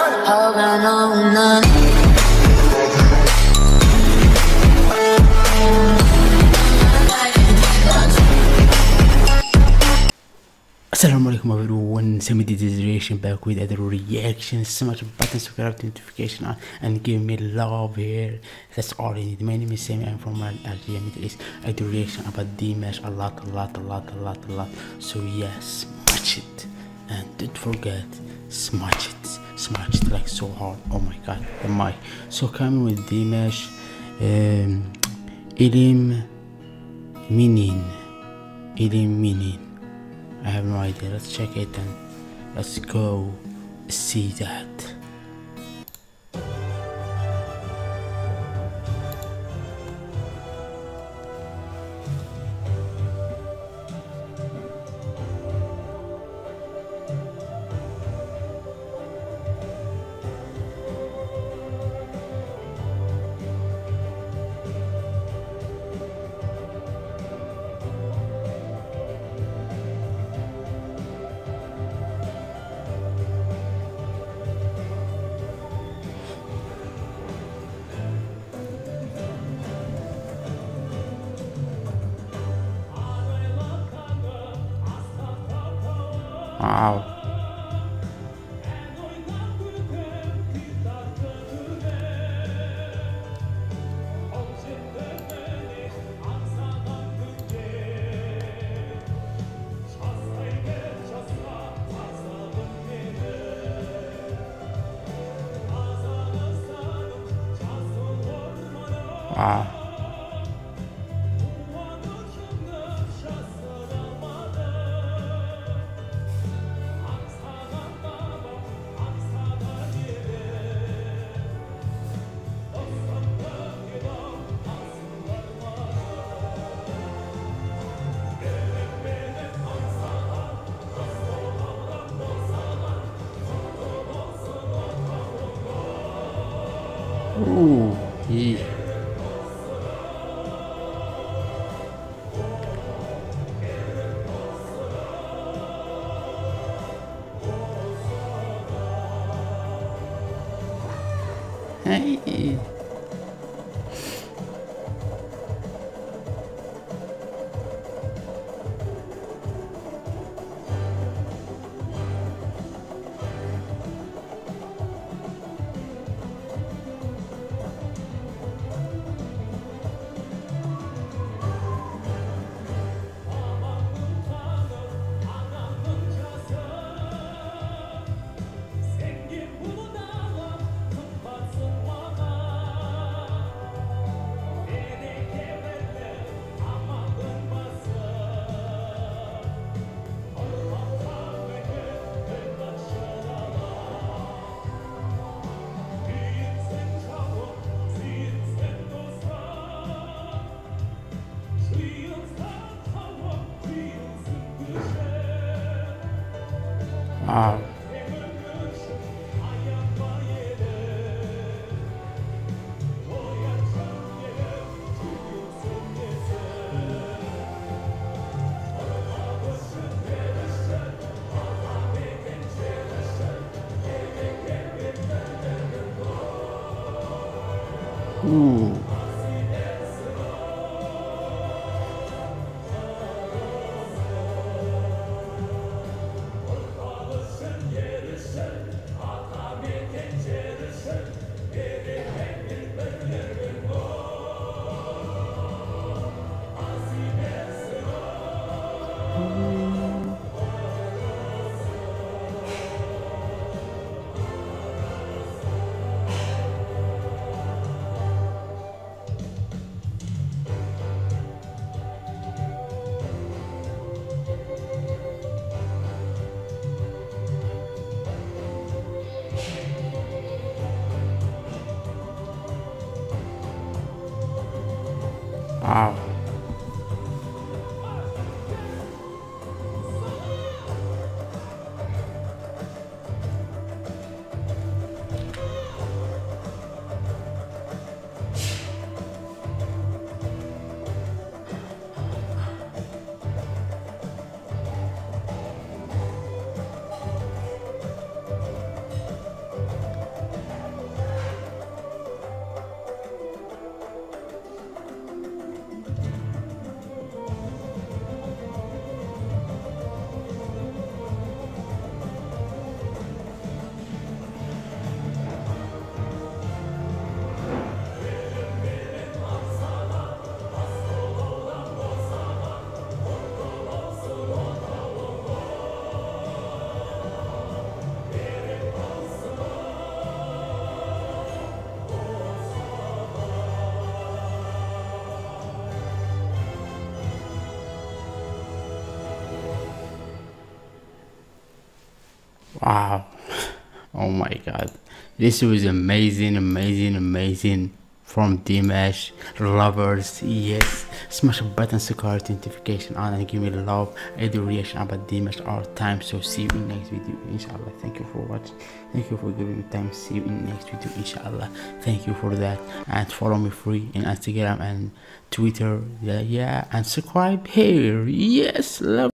Assalamu alaikum everyone, Samir did this reaction back with other reactions. Smash the button, subscribe to notification on, and give me love here. That's all I need. My name is Samir, I'm from Algeria, Middle East. I do reaction about Dimash a lot. So yes, smash it, and don't forget, smash it like so hard. Oh my god, the mic. So coming with Dimash, Elim, Meniń. I have no idea. Let's check it and let's go see that. Wow. Wow. Ooh, yeah. Hey. Wow. Ooh. Wow. Wow. Oh my god. This was amazing. From Dimash lovers. Yes. Smash a button, subscribe, notification on, and give me love. I do reaction about Dimash all the time. So see you in next video, inshallah. Thank you for watching. Thank you for giving me time. See you in next video, inshallah. Thank you for that. And follow me free in Instagram and Twitter. Yeah, and subscribe here. Yes, love.